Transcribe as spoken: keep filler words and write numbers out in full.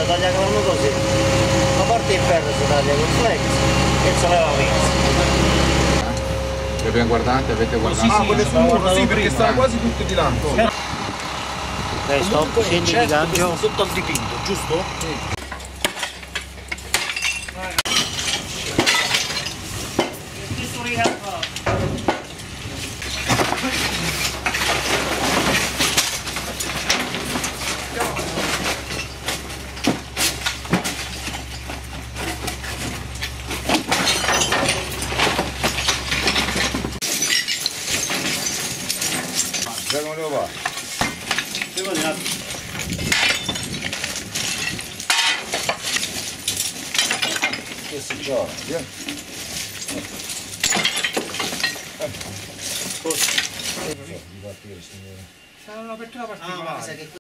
tagliano così. La parte di ferro si taglia con flex e si leva mezzo. Abbiamo guardate, avete guardato? Sì, ah, quelle sul muro, sì, perché stanno quasi tutte di là. Questo, scendi di gancio. Sotto al dipinto, giusto? Sì. Dove volevo fare? Devo dire. Che si gioca? Cosa? C'è un'apertura particolare.